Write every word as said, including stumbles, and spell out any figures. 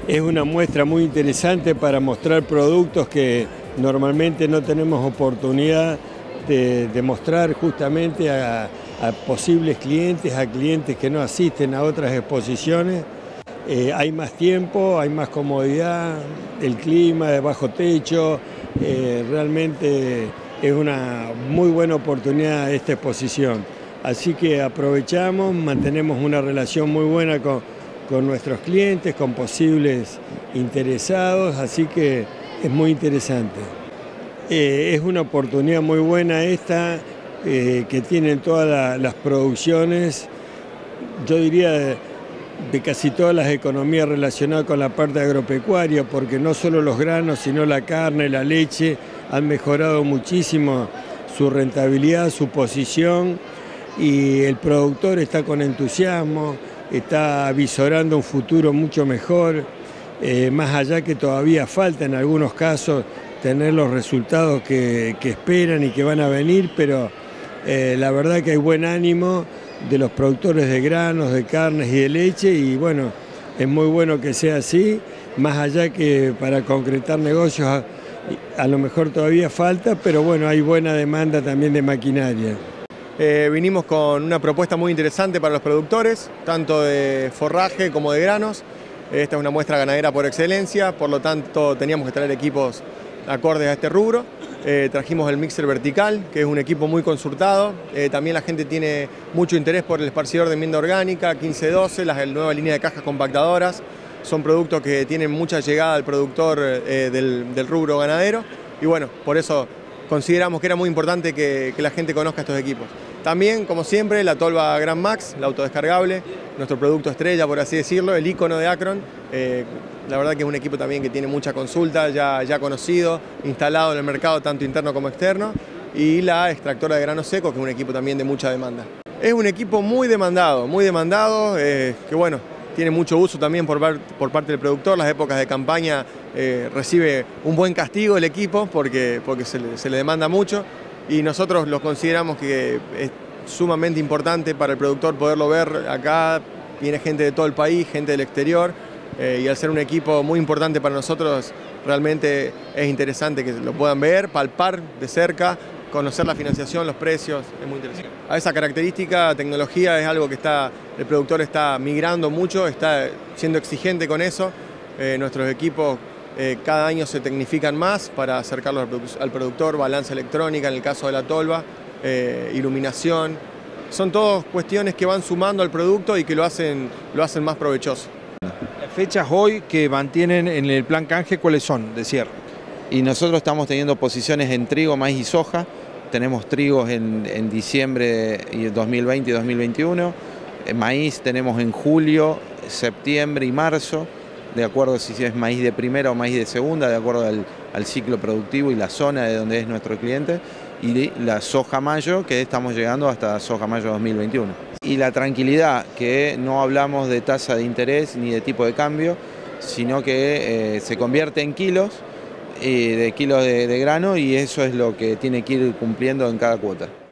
Es una muestra muy interesante para mostrar productos que normalmente no tenemos oportunidad de, de mostrar justamente a, a posibles clientes, a clientes que no asisten a otras exposiciones. Eh, hay más tiempo, hay más comodidad, el clima de bajo techo, eh, realmente es una muy buena oportunidad esta exposición. Así que aprovechamos, mantenemos una relación muy buena con, con nuestros clientes, con posibles interesados, así que es muy interesante. Eh, es una oportunidad muy buena esta, eh, que tienen todas la, las producciones, yo diría de, de casi todas las economías relacionadas con la parte agropecuaria, porque no solo los granos, sino la carne, la leche, han mejorado muchísimo su rentabilidad, su posición, y el productor está con entusiasmo, está avisorando un futuro mucho mejor, eh, más allá que todavía falta en algunos casos tener los resultados que, que esperan y que van a venir, pero eh, la verdad que hay buen ánimo de los productores de granos, de carnes y de leche, y bueno, es muy bueno que sea así, más allá que para concretar negocios a, a lo mejor todavía falta, pero bueno, hay buena demanda también de maquinaria. Eh, vinimos con una propuesta muy interesante para los productores, tanto de forraje como de granos. Esta es una muestra ganadera por excelencia, por lo tanto teníamos que traer equipos acordes a este rubro. Eh, trajimos el mixer vertical, que es un equipo muy consultado. Eh, también la gente tiene mucho interés por el esparcidor de enmienda orgánica, quince doce, la nueva línea de cajas compactadoras. Son productos que tienen mucha llegada al productor eh, del, del rubro ganadero. Y bueno, por eso consideramos que era muy importante que, que la gente conozca estos equipos. También, como siempre, la Tolva Grand Max, la autodescargable, nuestro producto estrella, por así decirlo, el icono de Acron. Eh, la verdad que es un equipo también que tiene mucha consulta, ya, ya conocido, instalado en el mercado tanto interno como externo. Y la extractora de granos secos, que es un equipo también de mucha demanda. Es un equipo muy demandado, muy demandado, eh, que bueno, tiene mucho uso también por, por parte del productor. Las épocas de campaña eh, recibe un buen castigo el equipo porque, porque se, le, se le demanda mucho. Y nosotros lo consideramos que es sumamente importante para el productor poderlo ver acá. Viene gente de todo el país, gente del exterior, eh, y al ser un equipo muy importante para nosotros, realmente es interesante que lo puedan ver, palpar de cerca, conocer la financiación, los precios, es muy interesante. A esa característica, tecnología es algo que está, el productor está migrando mucho, está siendo exigente con eso. Eh, nuestros equipos Eh, cada año se tecnifican más para acercarlos al, al productor, balanza electrónica en el caso de la Tolva, eh, iluminación. Son todas cuestiones que van sumando al producto y que lo hacen, lo hacen más provechoso. Las fechas hoy que mantienen en el plan canje, ¿cuáles son de cierre? Y nosotros estamos teniendo posiciones en trigo, maíz y soja. Tenemos trigos en, en diciembre de dos mil veinte y dos mil veintiuno. En maíz tenemos en julio, septiembre y marzo, de acuerdo si es maíz de primera o maíz de segunda, de acuerdo al, al ciclo productivo y la zona de donde es nuestro cliente, y la soja mayo, que estamos llegando hasta soja mayo dos mil veintiuno. Y la tranquilidad, que no hablamos de tasa de interés ni de tipo de cambio, sino que eh, se convierte en kilos, eh, de kilos de, de grano, y eso es lo que tiene que ir cumpliendo en cada cuota.